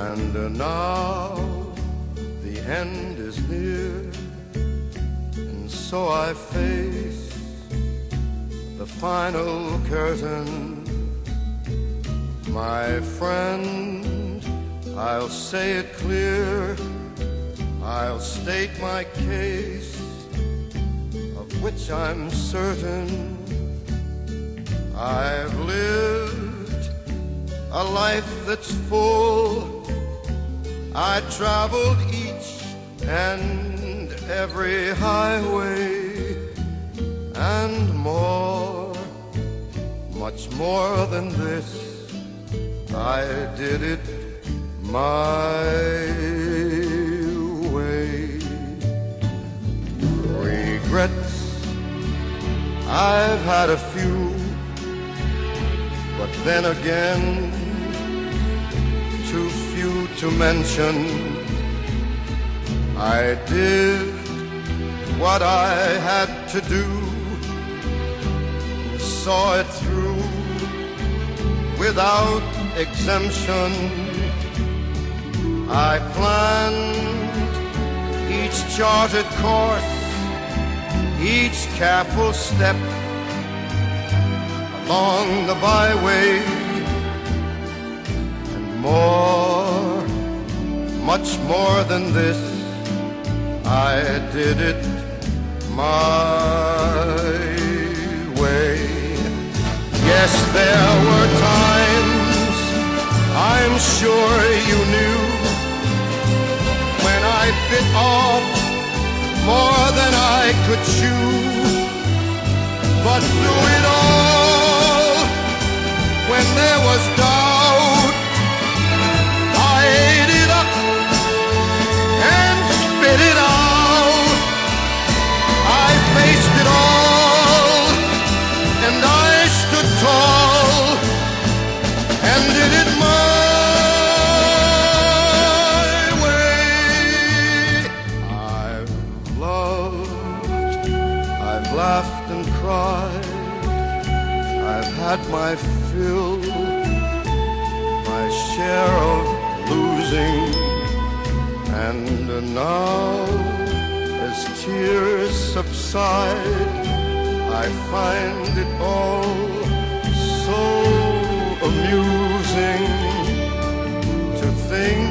And now the end is near, and so I face the final curtain. My friend, I'll say it clear, I'll state my case, of which I'm certain. I've lived a life that's full. I traveled each and every highway, and more, much more than this, I did it my way. Regrets, I've had a few, but then again, too few to mention. I did what I had to do, saw it through without exemption. I planned each charted course, each careful step along the byway, and more, much more than this, I did it my way. Yes, there were times, I'm sure you knew, when I bit off more than I could chew. But through it all, when there was doubt, I ate it up and spit it out. I faced it all, and I stood tall, and did it my way. I've loved, I've laughed and cried, I've had my fill, my share of losing, and now, as tears subside, I find it all so amusing to think